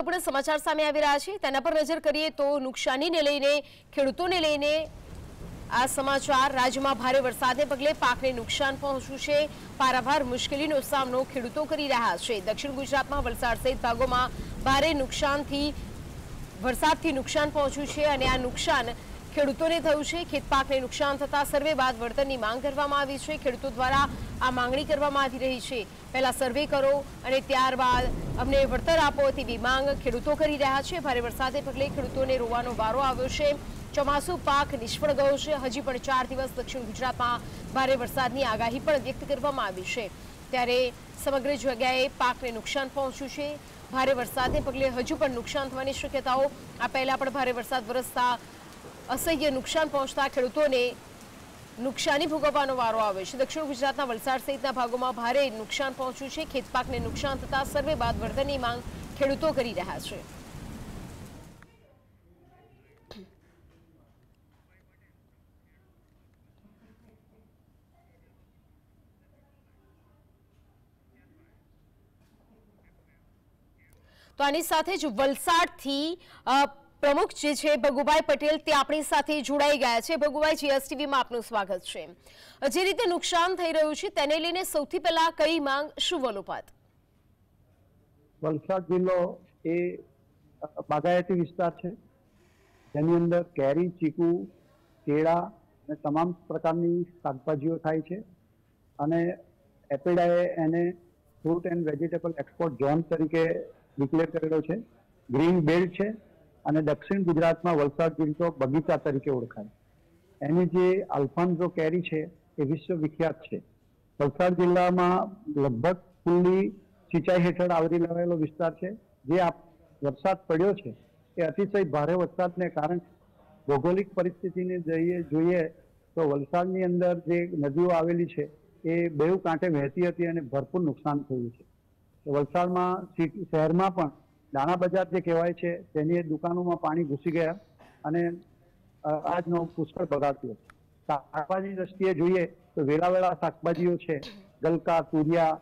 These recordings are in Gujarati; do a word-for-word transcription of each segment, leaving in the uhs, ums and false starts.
મહત્વપૂર્ણ સમાચાર સામે આવી રહ્યા છે તેના પર નજર કરીએ તો નુકસાનીને લઈને ખેડૂતોને લઈને આ સમાચાર રાજ્યમાં ભારે વરસાદને પગલે પાકને નુકસાન પહોંચ્યું છે। પારાવાર મુશ્કેલીનો સામનો ખેડૂતો કરી રહ્યા છે। દક્ષિણ ગુજરાતમાં વલસાડ સહિત ભાગોમાં ભારે નુકસાનથી વરસાદથી નુકસાન પહોંચ્યું છે અને આ નુકસાન ખેડૂતોને થયું છે। ખેત પાકને નુકસાન થતા સર્વે બાદ વળતરની માંગ કરવામાં આવી છે। ખેડૂતો દ્વારા આ માંગણી કરવામાં આવી રહી છે। પહેલા સર્વે કરો અને ત્યારબાદ અમને વળતર આપો તેવી માંગ ખેડૂતો કરી રહ્યા છે। ભારે વરસાદને પગલે ખેડૂતોને રોવાનો વારો આવ્યો છે। ચોમાસુ પાક નિષ્ફળ ગયો છે। હજી પણ ચાર દિવસ દક્ષિણ ગુજરાતમાં ભારે વરસાદની આગાહી પણ વ્યક્ત કરવામાં આવી છે। ત્યારે સમગ્ર જગ્યાએ પાકને નુકસાન પહોંચ્યું છે। ભારે વરસાદને પગલે હજુ પણ નુકસાન થવાની શક્યતાઓ આ પહેલા પણ ભારે વરસાદ વરસતા असह्य नुकसान पहुंचता खेडूतोने नुकसानी भोगवવાનો વારો આવ્યો છે। દક્ષિણ ગુજરાતના વલસાડ સહિતના ભાગોમાં ભારે નુકસાન પહોંચ્યું છે। ખેત પાકને નુકસાન થતા સર્વે બાદ વળતરની માંગ ખેડૂતો કરી રહ્યા છે। તો આની સાથે જ વલસાડથી પ્રમુખ જે છે ભગુભાઈ પટેલ તે આપણી સાથે જોડાઈ ગયા છે। ભગુભાઈ, જીએસટીવીમાં આપનું સ્વાગત છે। જે રીતે નુકસાન થઈ રહ્યું છે તેને લઈને સૌથી પહેલા કઈ માંગ, શું વલોપાત? વલસાડ જિલ્લો એ બાગાયતી વિસ્તાર છે જેની અંદર કેરી, ચીકુ, કેળા અને તમામ પ્રકારની શાકભાજીઓ થાય છે અને એપીડાએ એને fruit and vegetable export zone તરીકે ડિક્લેર કરેલો છે। ગ્રીન બેલ્ટ છે અને દક્ષિણ ગુજરાતમાં વલસાડ જિલ્લો બગીચા તરીકે ઓળખાય। એની જે અલ્ફાન્સો કેરી છે એ વિશ્વ વિખ્યાત છે। વલસાડ જિલ્લામાં લગભગ ફૂલ્લી સિંચાઈ હેઠળ આવરી લેવાયેલો વિસ્તાર છે। જે આ વરસાદ પડ્યો છે એ અતિશય ભારે વરસાદને કારણે ભૌગોલિક પરિસ્થિતિને જોઈએ જોઈએ તો વલસાડની અંદર જે નદીઓ આવેલી છે એ બેઉ કાંઠે વહેતી હતી અને ભરપૂર નુકસાન થયું છે। વલસાડમાં શહેરમાં પણ દાણા બજાર જે કહેવાય છે તેની દુકાનોમાં પાણી ઘૂસી ગયા અને આજનો પુષ્કળ બગાડ થયો છે। શાકભાજીની દ્રષ્ટિએ જોઈએ તો વેલાવેલા શાકભાજીઓ છે, ગલકા, તુરિયા,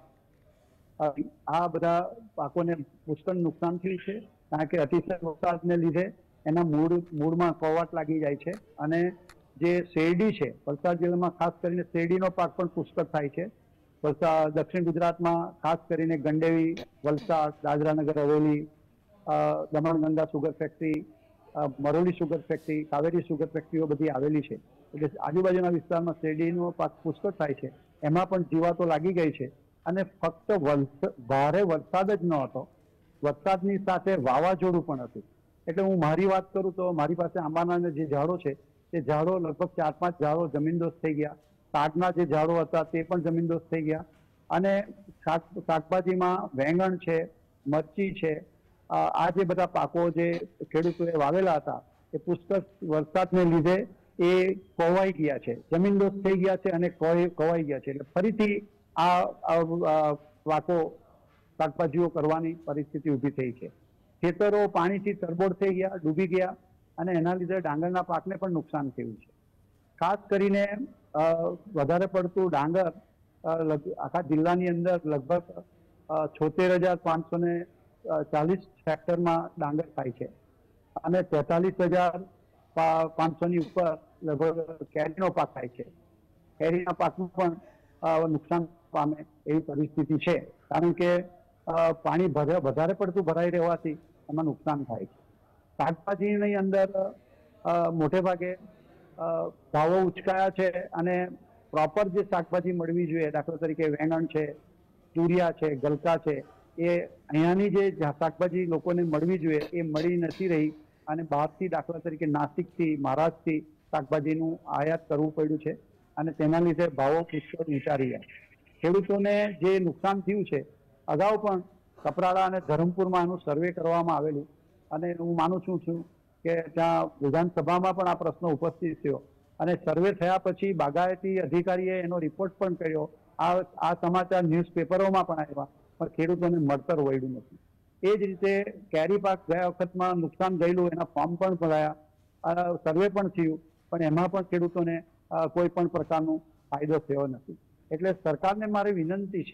આ બધા પાકોને પુષ્કળ નુકસાન થયું છે કારણ કે અતિશય વરસાદને લીધે એના મૂળ મૂળમાં કવાટ લાગી જાય છે અને જે શેરડી છે વલસાડ જિલ્લામાં ખાસ કરીને શેરડીનો પાક પણ પુષ્કળ થાય છે। વલસાડ દક્ષિણ ગુજરાતમાં ખાસ કરીને Gandevi, Valsad, Dadra Nagar Haveli, Damanganga sugar factory, Maroli sugar factory, Kaveri sugar ફેક્ટરીઓ બધી આવેલી છે એટલે આજુબાજુના વિસ્તારમાં શેરડીનો પાક પુષ્કળ થાય છે। એમાં પણ જીવાતો લાગી ગઈ છે અને ફક્ત ભારે વરસાદ જ ન હતો, વરસાદની સાથે વાવાઝોડું પણ હતું। એટલે હું મારી વાત કરું તો મારી પાસે આંબાના જે ઝાડો છે તે ઝાડો લગભગ ચાર પાંચ ઝાડો જમીનદોસ્ત થઈ ગયા। શાકના જે ઝાડો હતા તે પણ જમીનદોસ્ત થઈ ગયા અને શાક શાકભાજીમાં વેંગણ છે, મરચી છે, આ જે બધા પાકો જે ખેડૂતોએ વાવેલા હતા એ પુષ્કળ વરસાદને લીધે એ કોવાઈ ગયા છે, જમીનદોસ્ત થઈ ગયા છે અને કોવાઈ ગયા છે। એટલે ફરીથી આ પાકો શાકભાજીઓ કરવાની પરિસ્થિતિ ઊભી થઈ છે। ખેતરો પાણીથી તરબોળ થઈ ગયા, ડૂબી ગયા અને એના લીધે ડાંગરના પાકને પણ નુકસાન થયું છે। ખાસ કરીને વધારે પડતું ડાંગર આખા જિલ્લાની અંદર લગભગ છોતેર હજાર પાંચસો ને ચાલીસ હેક્ટરમાં ડાંગર થાય છે અને તેતાલીસ હજાર પાંચસો ની ઉપર લગભગ કેરીનો પાક થાય છે। કેરીના પાકનું પણ નુકસાન પામે એવી પરિસ્થિતિ છે કારણ કે પાણી વધારે પડતું ભરાઈ રહેવાથી એમાં નુકસાન થાય છે। શાકભાજીની અંદર મોટે ભાગે ભાવો ઉચકાયા છે અને પ્રોપર જે શાકભાજી મળવી જોઈએ, દાખલા તરીકે વેંગણ છે, તુરિયા છે, ગલકા છે, એ અહીંયાની જે શાકભાજી લોકોને મળવી જોઈએ એ મળી નથી રહી અને બહારથી દાખલા તરીકે નાસિકથી, મહારાષ્ટ્રથી શાકભાજીનું આયાત કરવું પડ્યું છે અને તેના લીધે ભાવો પુષ્કળ ઊંચા રહ્યા। ખેડૂતોને જે નુકસાન થયું છે અગાઉ પણ કપરાડા અને ધરમપુરમાં આનું સર્વે કરવામાં આવેલું અને હું માનું છું છું કે ત્યાં વિધાનસભામાં પણ આ પ્રશ્ન ઉપસ્થિત થયો અને સર્વે થયા પછી બાગાયતી અધિકારીએ એનો રિપોર્ટ પણ કર્યો। આ આ સમાચાર ન્યૂઝપેપરોમાં પણ આવ્યા પણ ખેડૂતોને મળતર વળ્યું નથી। એ જ રીતે કેરી પાક ગયા વખતમાં નુકસાન ગયેલું એના ફોર્મ પણ ભરાયા, સર્વે પણ થયું પણ એમાં પણ ખેડૂતોને કોઈ પણ પ્રકારનો ફાયદો થયો નથી। એટલે સરકારને મારી વિનંતી છે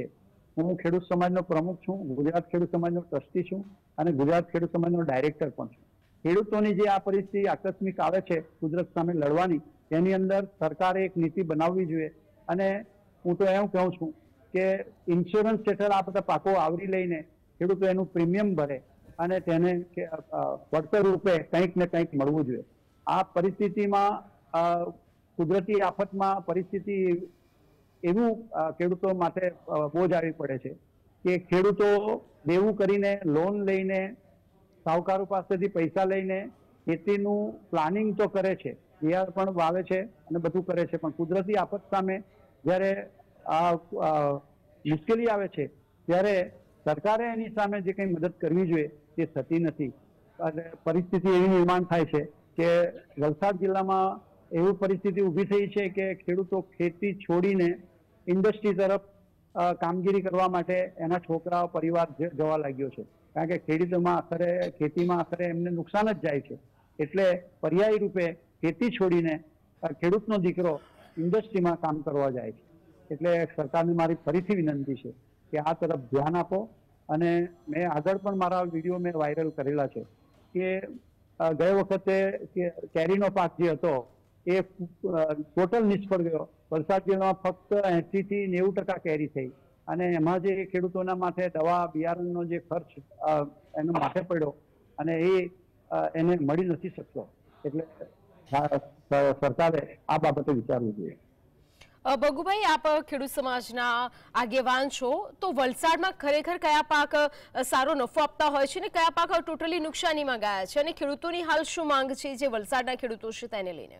હું ખેડૂત સમાજનો પ્રમુખ છું, ગુજરાત ખેડૂત સમાજનો ટ્રસ્ટી છું અને ગુજરાત ખેડૂત સમાજનો ડાયરેક્ટર પણ છું. ખેડૂતોની જે આ પરિસ્થિતિ આકસ્મિક આવે છે કુદરત સામે લડવાની, એની અંદર સરકારે એક નીતિ બનાવવી જોઈએ. અને હું તો એમ કહું છું કે ઇન્સ્યોરન્સ હેઠળ આ બધા પાકો આવરી લઈને ખેડૂતો એનું પ્રીમિયમ ભરે અને તેને વળતર રૂપે કંઈક ને કંઈક મળવું જોઈએ. આ પરિસ્થિતિમાં કુદરતી આફતમાં પરિસ્થિતિ એવું ખેડૂતો માટે બોજ આવી પડે છે કે ખેડૂતો દેવું કરીને લોન લઈને સાહુકારો પાસેથી પૈસા લઈને ખેતીનું પ્લાનિંગ તો કરે છે, બિયાર પણ વાવે છે અને બધું કરે છે, પણ કુદરતી આફત સામે જ્યારે આ મુશ્કેલી આવે છે ત્યારે સરકારે એની સામે જે કંઈ મદદ કરવી જોઈએ તે થતી નથી. અને પરિસ્થિતિ એવી નિર્માણ થાય છે કે વલસાડ જિલ્લામાં એવી પરિસ્થિતિ ઊભી થઈ છે કે ખેડૂતો ખેતી છોડીને ઇન્ડસ્ટ્રી તરફ કામગીરી કરવા માટે એના છોકરાઓ પરિવાર જવા લાગ્યો છે. કારણ કે ખેડૂતોમાં આખરે ખેતીમાં આખરે એમને નુકસાન જ જાય છે. એટલે પર્યાયી રૂપે ખેતી છોડીને ખેડૂતનો દીકરો ઇન્ડસ્ટ્રીમાં કામ કરવા જાય છે. એટલે સરકારને મારી ફરીથી વિનંતી છે કે આ તરફ ધ્યાન આપો. અને મેં આગળ પણ મારા વિડીયો મેં વાયરલ કરેલા છે કે ગયે વખતે કેરીનો પાક જે હતો એ ટોટલ નિષ્ફળ ગયો. વલસાડ જિલ્લામાં ફક્ત એસી થી નેવું ટકા કેરી થઈ અને એમાં જે ખેડૂતોના માથે દવા બિયારણનો જે ખર્ચ એનો માથે પડ્યો અને એ એને મળી નથી શકતો. એટલે સરકારે આ બાબતે વિચારવું જોઈએ. ભગુભાઈ, આપ ખેડૂત સમાજના આગેવાન છો, તો વલસાડમાં ખરેખર કયા પાક સારો નફો આપતા હોય છે ને કયા પાક ટોટલી નુકસાનીમાં ગયા છે, અને ખેડૂતોની હાલ શું માંગ છે જે વલસાડના ખેડૂતો છે તેને લઈને?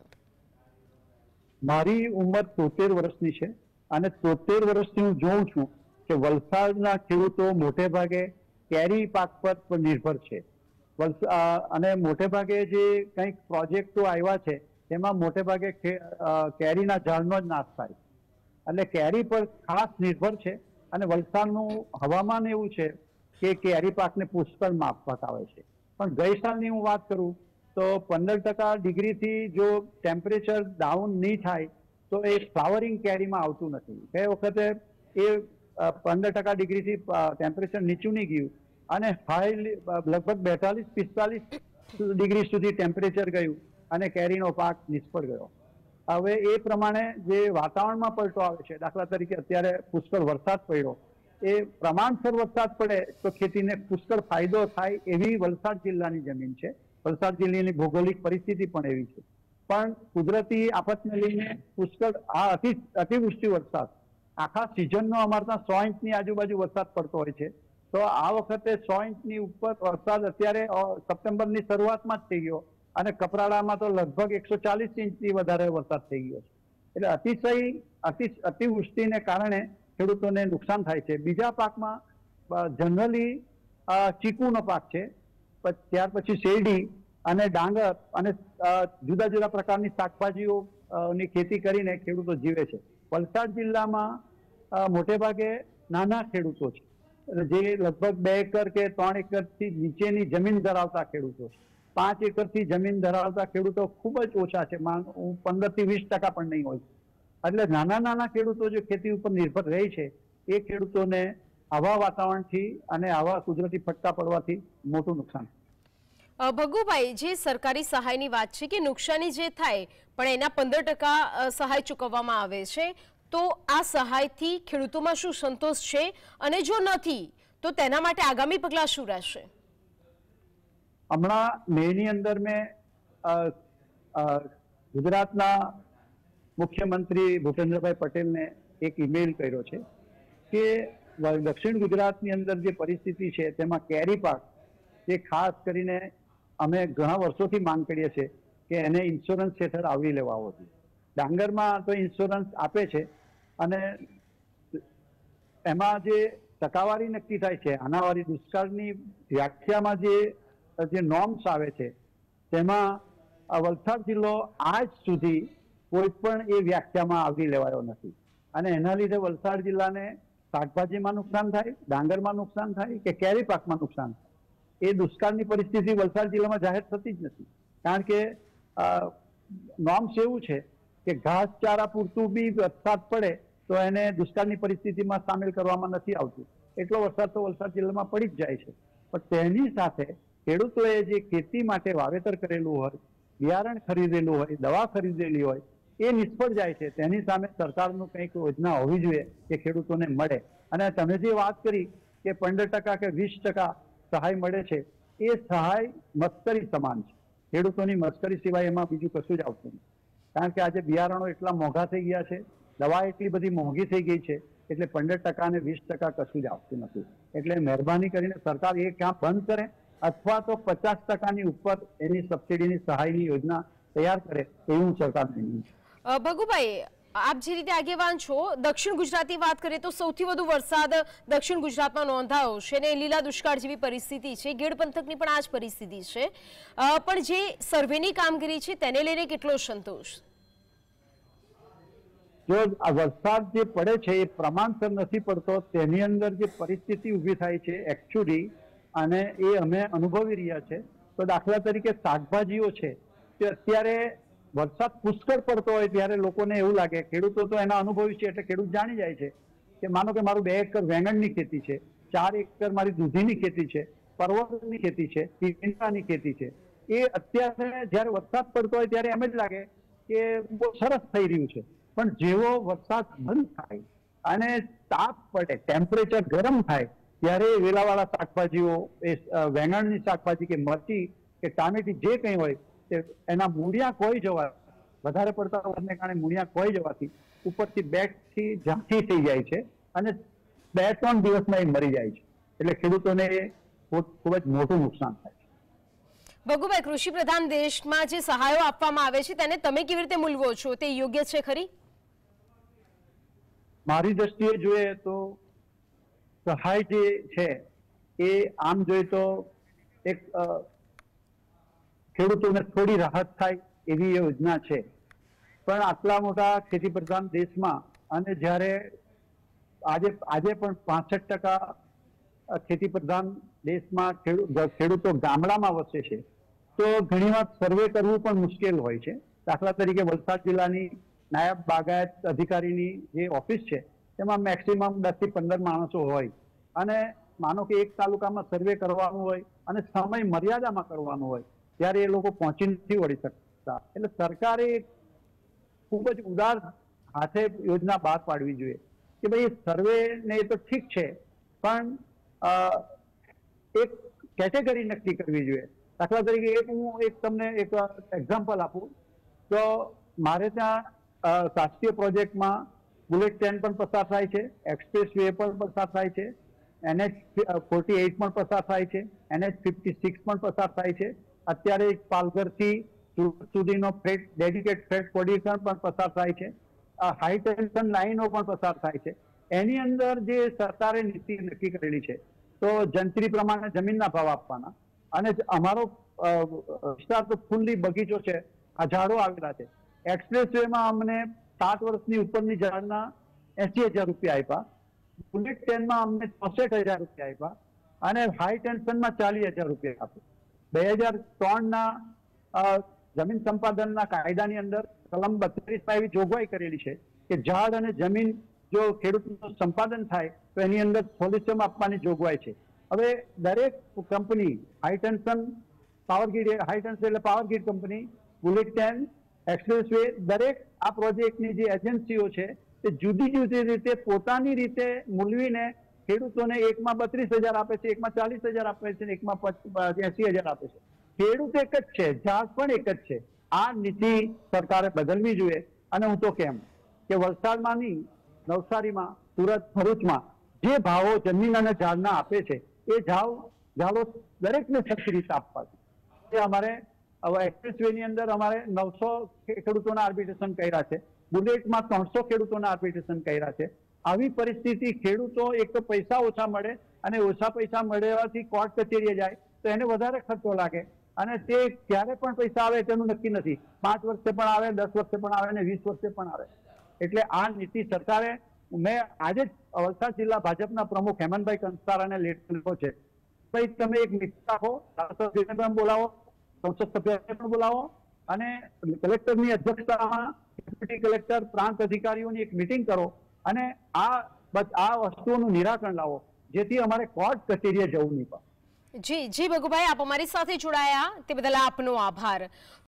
મારી ઉંમર તોતેર વર્ષની છે અને તોતેર વર્ષથી હું જોઉં છું કે વલસાડના ખેડૂતો મોટે ભાગે કેરી પાક પર નિર્ભર છે. અને મોટે ભાગે જે કંઈક પ્રોજેક્ટો આવ્યા છે તેમાં મોટે ભાગે કેરીના ઝાડનો જ નાશ થાય, એટલે કેરી પર ખાસ નિર્ભર છે. અને વલસાડનું હવામાન એવું છે કે કેરી પાકને પુષ્કળ માફક આવે છે. પણ ગઈ સાલની હું વાત કરું તો પંદર ટકા ડિગ્રીથી જો ટેમ્પરેચર ડાઉન નહીં થાય તો એ ફ્લાવરિંગ કેરીમાં આવતું નથી. ગઈ વખતે એ પંદર ટકા ડિગ્રીથી ટેમ્પરેચર નીચું નહીં ગયું અને હાઈ લગભગ બેતાલીસ પિસ્તાલીસ ડિગ્રી સુધી ટેમ્પરેચર ગયું અને કેરીનો પાક નિષ્ફળ ગયો. હવે એ પ્રમાણે જે વાતાવરણમાં પલટો આવે છે, દાખલા તરીકે અત્યારે પુષ્કળ વરસાદ પડ્યો, એ પ્રમાણસર વરસાદ પડે તો ખેતીને પુષ્કળ ફાયદો થાય એવી વલસાડ જિલ્લાની જમીન છે. વલસાડ જિલ્લાની ભૌગોલિક પરિસ્થિતિ પણ એવી છે. પણ કુદરતી આફતને લઈને પુષ્કળ આ અતિ અતિવૃષ્ટિ વરસાદ આખા સિઝનનો અમારે ત્યાં સો ઇંચની આજુબાજુ વરસાદ પડતો હોય છે. તો આ વખતે સો ઇંચની ઉપર વરસાદ અત્યારે સપ્ટેમ્બરની શરૂઆતમાં જ થઈ ગયો અને કપરાડામાં તો લગભગ એકસો ચાલીસ ઇંચથી વધારે વરસાદ થઈ ગયો છે. એટલે અતિશય અતિ અતિવૃષ્ટિને કારણે ખેડૂતોને નુકસાન થાય છે. બીજા પાકમાં જનરલી ચીકુનો પાક છે, ત્યાર પછી શેરડી અને ડાંગર અને જુદા જુદા પ્રકારની શાકભાજીઓની ખેતી કરીને ખેડૂતો જીવે છે. વલસાડ જિલ્લામાં મોટે ભાગે નાના ખેડૂતો છે, જે લગભગ બે એકર કે ત્રણ એકરથી નીચેની જમીન ધરાવતા ખેડૂતો છે. પાંચ એકરથી જમીન ધરાવતા ખેડૂતો ખૂબ જ ઓછા છે, પંદર થી વીસ ટકા પણ નહીં હોય. એટલે નાના નાના ખેડૂતો જે ખેતી ઉપર નિર્ભર રહે છે એ ખેડૂતોને આવા વાતાવરણથી અને આવા કુદરતી ફટકા પડવાથી મોટું નુકસાન. ભગુભાઈ, જે સરકારી સહાયની વાત છે કે નુકસાની જે થાય પણ એના પંદર ટકા સહાય ચૂકવવામાં આવે છે, તો આ સહાયથી ખેડૂતોમાં શું સંતોષ છે અને જો નથી તો તેના માટે આગામી પગલાં શું રહેશે? હમણાં મેની અંદર મેં ગુજરાતના મુખ્યમંત્રી ભૂપેન્દ્રભાઈ પટેલને એક ઈમેલ કર્યો છે કે દક્ષિણ ગુજરાતની અંદર જે પરિસ્થિતિ છે તેમાં કેરી પાક જે ખાસ કરીને અમે ઘણા વર્ષોથી માંગ કરીએ છીએ કે એને ઇન્સ્યોરન્સ હેઠળ આવરી લેવાવો જોઈએ. ડાંગરમાં તો ઇન્સ્યોરન્સ આપે છે અને એમાં જે ટકાવારી નક્કી થાય છે, આનાવારી દુષ્કાળની વ્યાખ્યામાં જે જે નોર્મ્સ આવે છે તેમાં વલસાડ જિલ્લો આજ સુધી કોઈ પણ એ વ્યાખ્યામાં આવરી લેવાયો નથી. અને એના લીધે વલસાડ જિલ્લાને શાકભાજીમાં નુકસાન થાય, ડાંગરમાં નુકસાન થાય કે કેરી પાકમાં નુકસાન થાય. એ દુષ્કાળની પરિસ્થિતિ વલસાડ જિલ્લામાં જાહેર થતી જ નથી. કારણ કે નોર્મ્સ એવું છે કે ઘાસચારા પૂરતું બી વરસાદ પડે તો તો એને દુષ્કાળની પરિસ્થિતિમાં સામેલ કરવામાં નથી આવતું. એટલો વરસાદ તો વલસાડ જિલ્લામાં પડી જ જાય છે. પણ તેની સાથે ખેડૂતોએ જે ખેતી માટે વાવેતર કરેલું હોય, બિયારણ ખરીદેલું હોય, દવા ખરીદેલી હોય, એ નિષ્ફળ જાય છે. તેની સામે સરકારનું કંઈક યોજના હોવી જોઈએ કે ખેડૂતોને મળે. અને તમે જે વાત કરી કે પંદર ટકા કે વીસ ટકા સહાય મળે છે, એ સહાય મસ્કરી સમાન છે. ખેડૂતોની મસ્કરી સિવાય એમાં બીજું કશું જ આવતું નથી. કારણ કે આજે બિયારણો એટલા મોંઘા થઈ ગયા છે, દવા એટલી બધી મોંઘી થઈ ગઈ છે, એટલે પંદર ટકા અને વીસ ટકા કશું જ આવતું નથી. એટલે મહેરબાની કરીને સરકાર એ કામ બંધ કરે અથવા તો પચાસ ટકાની ઉપર એની સબસિડીની સહાયની યોજના તૈયાર કરે એવું સરકારને વિનંતી છે. ભગુભાઈ, આપ જે રીતે આગેવાન છો, દક્ષિણ ગુજરાતની વાત કરીએ તો સૌથી વધુ વરસાદ દક્ષિણ ગુજરાતમાં નોંધાયો છે અને લીલા દુષ્કાળ જેવી પરિસ્થિતિ છે. ગેડ પંથકની પણ આ જ પરિસ્થિતિ છે. પણ જે સર્વેની કામગીરી છે તેને લઈને કેટલો સંતોષ? જો આ વરસાદ જે પડે છે એ પ્રમાણસર નથી પડતો, તેની અંદર જે પરિસ્થિતિ ઊભી થાય છે એકચ્યુઅલી, અને એ અમે અનુભવી રહ્યા છે. તો દાખલા તરીકે શાકભાજીઓ છે તે અત્યારે વરસાદ પુષ્કળ પડતો હોય ત્યારે લોકોને એવું લાગે, ખેડૂતો તો એના અનુભવી છે એટલે ખેડૂત જાણી જાય છે કે માનો કે મારું બે એકર વેંગણની ખેતી છે, ચાર એકર મારી દૂધીની ખેતી છે, પરવળની ખેતી છે, ભીંડાની ખેતી છે, એ અત્યારે જયારે વરસાદ પડતો હોય ત્યારે એમ જ લાગે કે બહુ સરસ થઈ રહ્યું છે. પણ જેવો વરસાદ બંધ થાય અને તાપ પડે, ટેમ્પરેચર ગરમ થાય, ત્યારે વેલાવાળા શાકભાજીઓ, એ વેંગણની શાકભાજી કે મરચી કે ટામેટી જે કંઈ હોય, એના મૂળિયા કોઈ જવા, વધારે પડતા વરસાદને કારણે મૂળિયા કોઈ જવાથી ઉપરથી બેગ થી ઝાંખી થઈ જાય છે અને બે ત્રણ દિવસમાં એ મરી જાય છે. એટલે ખેડૂતોને ખૂબ જ મોટું નુકસાન થાય છે. ભગુભાઈ, કૃષિ પ્રધાન દેશમાં જે સહાયો આપવામાં આવે છે તેને તમે કેવી રીતે મૂલવો છો? તે યોગ્ય છે ખરી? મારી દ્રષ્ટિએ જોઈએ તો સહાય જે છે એ આમ જોઈએ તો એક ખેડૂતોને થોડી રાહત થાય એવી યોજના છે. પણ આટલા મોટા ખેતી પ્રધાન દેશમાં અને જ્યારે આજે આજે પણ પાસઠ ટકા ખેતી પ્રધાન દેશમાં ખેડૂતો ગામડામાં વસે છે, તો ઘણીવાર સર્વે કરવું પણ મુશ્કેલ હોય છે. દાખલા તરીકે વલસાડ જિલ્લાની નાયબ બાગાયત અધિકારીની જે ઓફિસ છે તેમાં મેક્સિમમ દસ થી પંદર માણસો હોય, અને માનો કે એક તાલુકામાં સર્વે કરવાનું હોય અને સમય મર્યાદામાં કરવાનું હોય ત્યારે એ લોકો પહોંચી નથી વળી શકતા. એટલે સરકારે ખૂબ જ ઉદાર હાથે યોજના બહાર પાડવી જોઈએ કે ભાઈ સર્વે ને એ તો ઠીક છે, પણ એક કેટેગરી નક્કી કરવી જોઈએ. દાખલા તરીકે એક હું એક તમને એક એક્ઝામ્પલ આપું તો મારે ત્યાં રાષ્ટ્રીય પ્રોજેક્ટમાં બુલેટ ટ્રેન પણ પસાર થાય છે, એક્સપ્રેસ વે પણ પસાર થાય છે, એનએચ ફોર્ટી એઇટ પણ પસાર થાય છે, એનએચ ફિફ્ટી સિક્સ પણ પસાર થાય છે. અત્યારે પાલઘરથી સુધીનો ફ્રેટ ડેડિકેટ ફ્રેટ કોરિડોર પણ પસાર થાય છે, હાઈ ટેન્શન લાઈનો પણ પસાર થાય છે. એની અંદર જે સરકારે નીતિ નક્કી કરેલી છે તો જંત્રી પ્રમાણે જમીનના ભાવ આપવાના, અને અમારો વિસ્તાર તો ફૂલ્લી બગીચો છે, આ ઝાડો આવેલા છે. એક્સપ્રેસ વેમાં અમને સાત વર્ષની ઉપરની ઝાડના એસી હજાર રૂપિયા આપ્યા, બુલેટ ટ્રેનમાં અમને ચોસઠ હજાર રૂપિયા આપ્યા, અને હાઈ ટેન્શનમાં ચાલીસ હજાર રૂપિયા આપ્યા. બે હજાર ત્રણ ના જમીન સંપાદનના કાયદાની અંદર કલમ બત્રીસ માં એવી જોગવાઈ કરેલી છે કે ઝાડ અને જમીન જો ખેડૂતનું સંપાદન થાય તો એની અંદર સોલ્યુશન આપવાની જોગવાઈ છે. હવે દરેક company high tension power grid, high tension એટલે power grid company, bullet train, express way, દરેક આ પ્રોજેક્ટની જે એજન્સીઓ છે તે જુદી જુદી રીતે પોતાની રીતે મૂલવીને ખેડૂતોને એકમાં બત્રીસ હજાર આપે છે, એકમાં ચાલીસ હજાર આપે છે, એકમાં એસી હજાર આપે છે. ખેડૂત એક જ છે, ઝાડ પણ એક જ છે. આ નીતિ સરકારે બદલવી જોઈએ. અને હું તો કેમ કે વલસાડમાં નહીં, નવસારીમાં, સુરત, ભરૂચમાં જે ભાવો જમીન અને ઝાડના આપે છે એ ઝાડ ઝાડો દરેકને સરખી રીતે આપવા છે. અમારે એક્સપ્રેસ વે ની અંદર અમારે નવસો ખેડૂતોના આર્બિટ્રેશન કર્યા છે, બુલેટમાં ત્રણસો ખેડૂતોના આર્બિટ્રેશન કર્યા છે. આવી પરિસ્થિતિ, ખેડૂતો એક તો પૈસા ઓછા મળે અને ઓછા પૈસા મળવાથી કોર્ટ કચેરીએ જાય તો એને વધારે ખર્ચો લાગે, અને તે ક્યારે પણ પૈસા આવે તેનું નક્કી નથી. પાંચ વર્ષે પણ આવે, દસ વર્ષે પણ આવે અને વીસ વર્ષે પણ આવે. એટલે આ નીતિ સરકારે, મેં આજે જ વલસાડ જિલ્લા ભાજપના પ્રમુખ હેમંતભાઈ કંસારાને લેટર લખ્યો છે, ભાઈ તમે એક મીટિંગ રાખો, ધારાસભ્યને પણ બોલાવો, સંસદ સભ્યને પણ બોલાવો, અને કલેક્ટરની અધ્યક્ષતામાં ડેપ્યુટી કલેક્ટર, પ્રાંત અધિકારીઓની એક મીટિંગ કરો અને આ બસ આ વસ્તુઓનું નિરાકરણ લાવો, જેથી અમારે કોર્ટ કચેરીએ જવું નહીં પડે. જી જી ભગુભાઈ, આપ અમારી સાથે જોડાયા તે બદલ આપનો આભાર.